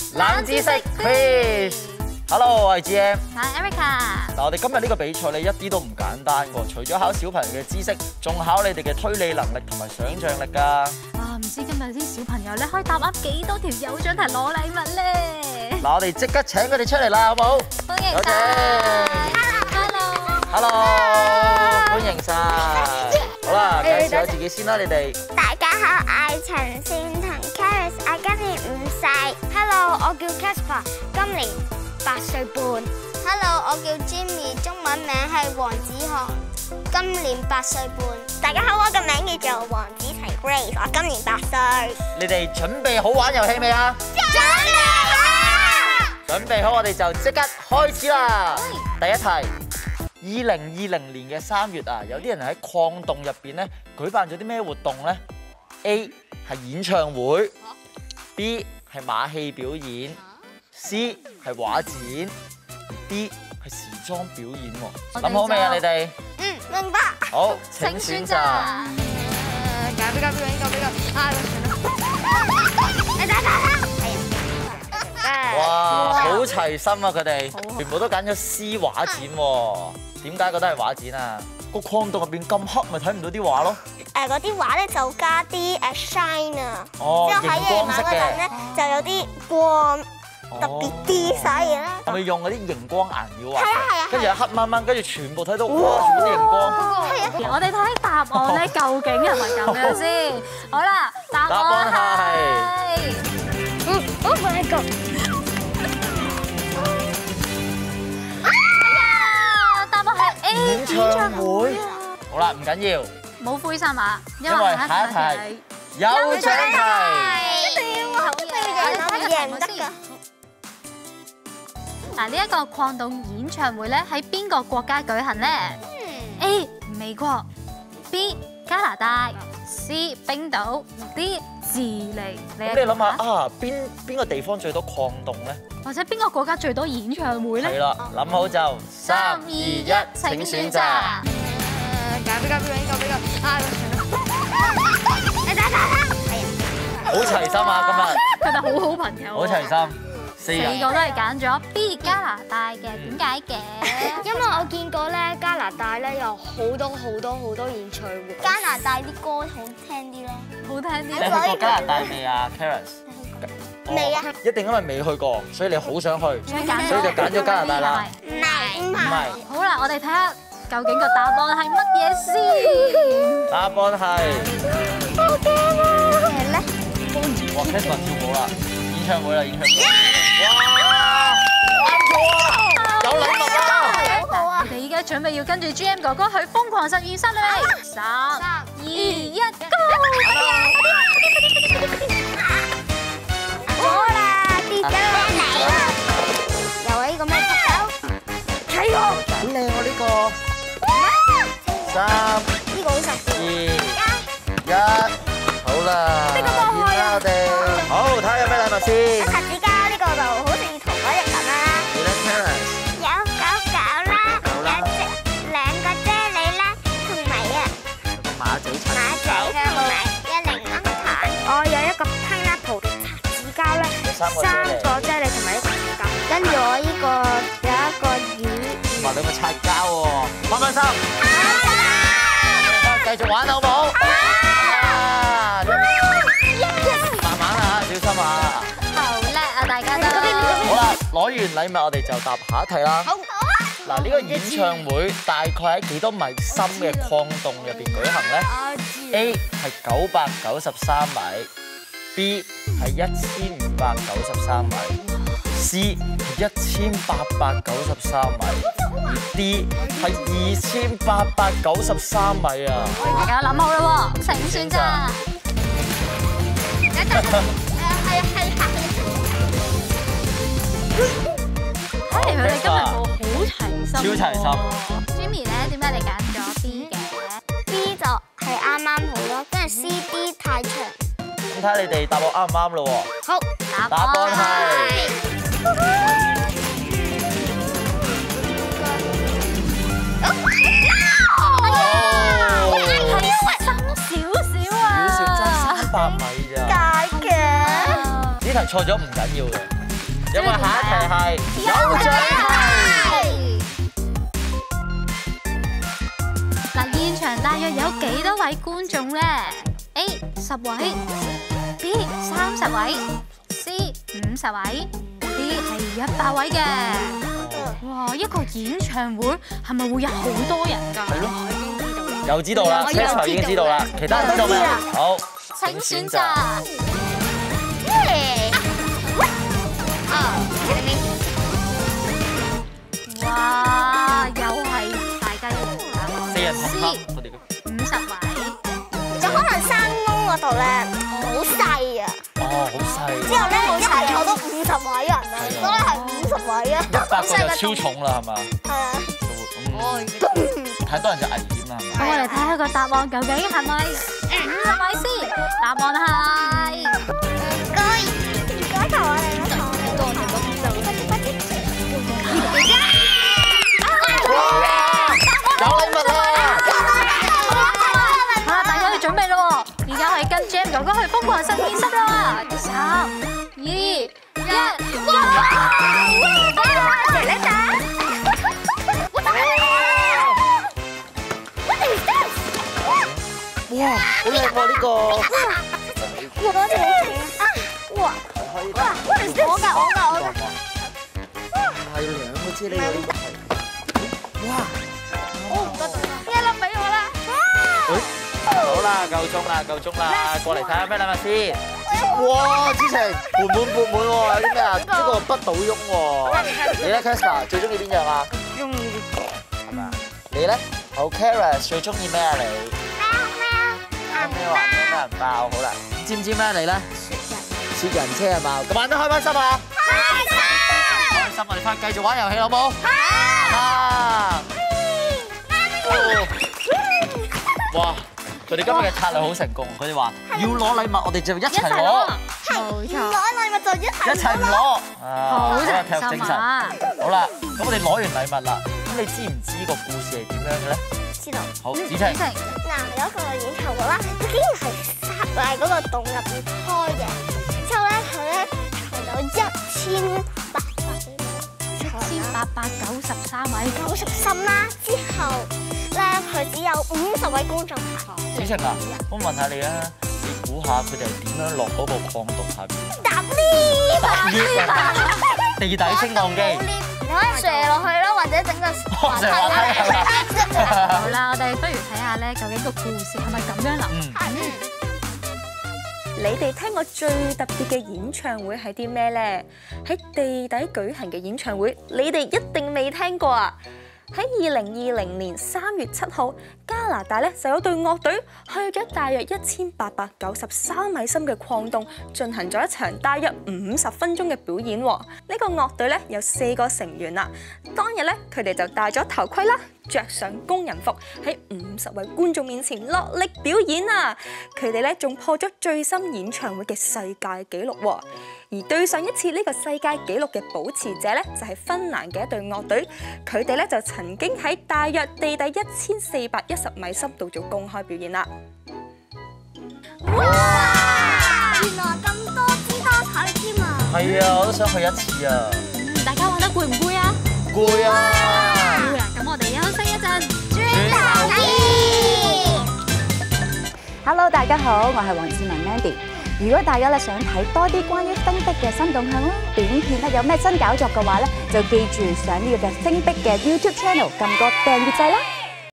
冷知識 Quiz。Hello， 我係 GM， 我係 Erica。 嗱，我哋今日呢個比賽咧一啲都唔簡單喎，除咗考小朋友嘅知識，仲考你哋嘅推理能力同埋想像力㗎。 哇，唔知今日啲小朋友咧可以答啱幾多條有獎題攞禮物咧？ 嗱，我哋即刻請佢哋出嚟啦，好唔好？ 歡迎有請 ！Hello， 歡迎晒。好啦，介紹下自己先啦，你哋。 大家好，我係陳善同 Charis， 我今年5歲。Hello， 我叫 Casper， 今年8歲半。Hello， 我叫 Jimmy， 中文名係黃子航，今年8歲半。大家好，我個名叫做黃子齊 Grace， 我今年8歲。 你哋準備好玩遊戲未啊？ 準備好！ 準備好，我哋就即刻開始啦。第一題，2020年嘅3月啊，有啲人喺礦洞入邊咧舉辦咗啲咩活動咧 ？A 係演唱會 ，B 係馬戲表演 ，C 係畫展 ，D 係時裝表演喎。諗好未啊？你哋？ 明白。 好，請選擇。 揀邊個？你打。 哇，好齊心啊！佢哋全部都揀咗 C 畫展喎。點解覺得係畫展啊？個礦洞入邊咁黑，咪睇唔到啲畫咯。 嗰啲畫咧就加啲shine 啊， 哦， 之後喺夜晚嗰陣咧就有啲光特別啲，所以咧係咪用嗰啲熒光顏料啊？ 係啊， 跟住黑掹掹，跟住全部睇到哇，全部啲熒光。 我哋睇下答案咧，究竟係咪咁樣先？好啦，答案係 ，Oh my god！ 演唱會，好啦，唔緊要， 冇灰心啊，因為為下一題有獎題。 嗱，呢一個礦洞演唱會咧喺邊個國家舉行呢？ A 美國 ，B 加拿大 ，C 冰島 ，D 智利。 咁你諗下啊，邊個地方最多礦洞咧？ 或者邊個國家最多演唱會咧？ 係啦，諗好就3、2、1，請選擇。 揀邊個？你打。 好齊心啊！ 佢哋好好朋友。 好齊心，4 個都係揀咗 B 加拿大嘅，點解嘅？ 因為我見過咧加拿大咧有好多演唱會， 加拿大啲歌好聽啲咯， 好聽啲。 你去過加拿大未啊 ，Charis？ 未啊？ 一定因為未去過，所以你好想去，所以所就揀咗加拿大啦。 唔係。 好啦，我哋睇下究竟個答案係乜嘢先。 答案係。 好驚啊！係咧。 哇 ，Casper 跳舞啦！演唱會啦，演唱會！哇，啱咗啊！有禮物啊！ 你哋依家準備要跟住 GM 哥哥去瘋狂實驗室啦！3、2、1，Go！ 好啦，跌咗嚟啦！又係呢個咩拍手？睇我！ 好靚喎呢個。3、 呢個好實 2、1，好啦，完啦我哋。好，睇下有咩禮物先。 擦紙膠呢個就好似同嗰隻咁啦。 你咧 Charis？ 有狗啦，有兩個啫喱啦，同埋個馬仔擦馬仔同埋一檸檬糖。我有一個 pineapple 擦紙膠啦，3個啫喱同埋一個紙膠。跟住我呢個有一個魚， 同埋兩個擦膠喎，放心。繼續玩好唔好？慢慢啊，小心啊！ 好叻啊，大家都。 好啦，攞完禮物我哋就答下一題啦。 好。 嗱，呢個演唱會大概喺幾多米深嘅礦洞入邊舉行咧？A 係993米，B 係1593米，C 係1893米，而 D 係2893米啊！ 大家諗好啦喎，請選擇。睇嚟佢哋今日好齊心。 超齊心。 Jimmy 咧，點解你揀咗 B 嘅 B 就係啱啱好咯，跟住 C、D 太長。 咁睇下你哋答我啱唔啱咯喎？ 好， 答案係。 少少啊！ 100米咋？ 解嘅。 呢題錯咗唔緊要嘅， 因為下一題係有獎題。 嗱，現場大約有幾多位觀眾咧 ？A 10位 ，B 30位 ，C 50位 ，D 係100位嘅。哇！一個演唱會係咪會有好多人㗎？ 係咯，又知道啦，車才已經知道啦，其他人知道未？好， 請選擇。哇！又係大家一齊答案。 4人同級，我哋 50位。 就可能山窿嗰度咧好細啊， 哦，好細。 之後咧一齊坐到50位人啊，所以係50位啊。 100個就超重啦，係嘛？ 係啊。 太多人就危險啦，係咁我哋睇下個答案究竟係咪50位先？答案係唔該同我哋一齊。 有禮物啦！ 好啦，大家要準備咯喎，而家係跟 Jam 哥哥去瘋狂實驗室啦！3、2、1， 哇，好靚喎呢個！ 哇！我㗎。 係2個啫，呢個呢個係。哇！ 一粒俾我啦！ 好啦，夠鐘啦，過嚟睇下咩禮物先。哇！之前盆滿缽滿喎，有啲咩啊？呢個不倒翁喎。你咧 Casper 最中意邊樣啊？ 中意呢個。 係咪啊？你咧？好 Caris 最中意咩啊？你咩話？咩人爆？好啦，知唔知咩你咧？雪人車係嘛？咁玩得開唔開心啊？開心！我哋翻繼續玩遊戲好冇？啊！哇！佢哋今日嘅策略好成功，佢哋話要攞禮物，我哋就一齊攞。 冇錯， 攞禮物就一齊唔攞。 好體育精精神啊！ 神。好啦，咁我哋攞完禮物啦，咁你知唔知個故事係點樣嘅咧？ 知道。 好，子晴。 嗱，有一個演唱會啦，佢竟然係塞喺嗰個洞入邊開嘅。之後咧，佢咧係有 1893位 90啦。之後咧，佢只有50位觀眾排。 子晴啊，我問下你啊，你估下佢哋係點樣落嗰個礦洞下邊？ 搭 lift 啊！ 地底升降機。 你可以射落去啦，或者整個滑梯啦。 好啦，我哋不如睇下咧，究竟個故事係咪咁樣啦？ 你哋聽過最特別嘅演唱會係啲咩呢？喺地底舉行嘅演唱會，你哋一定未聽過啊！喺2020年3月7號，加拿大咧就有隊樂隊去咗大約1893米深嘅礦洞，進行咗一場大約50分鐘嘅表演。呢個樂隊咧有4個成員啦。當日咧，佢哋就戴咗頭盔啦，着上工人服，喺50位觀眾面前落力表演啊！佢哋咧仲破咗最深演唱會嘅世界紀錄。而對上一次呢個世界紀錄嘅保持者咧，就係芬蘭嘅一隊樂隊，佢哋咧就曾經喺大約地底1410米深度做公開表演啦。 哇！原來咁多姿多彩添啊！ 係啊，我都想去一次啊！ 大家玩得攰唔攰啊？ 攰啊！ 攰啊！咁我哋休息一陣， 轉頭見。 Hello， 大家好，我係黃志文 Mandy。如果大家咧想睇多啲關於冰壁嘅新動向啦，短片咧有咩新搞作嘅話咧，就記住上呢個嘅冰壁嘅 YouTube channel 撳個訂閱掣啦。